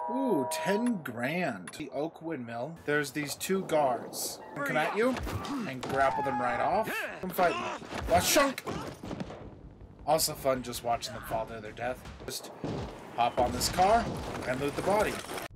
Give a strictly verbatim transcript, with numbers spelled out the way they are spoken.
Ooh, ten grand. The oak windmill. There's these two guards. Come at you and grapple them right off. Come fight me. Watch shunk. Also fun just watching them fall to their death. Just hop on this car and loot the body.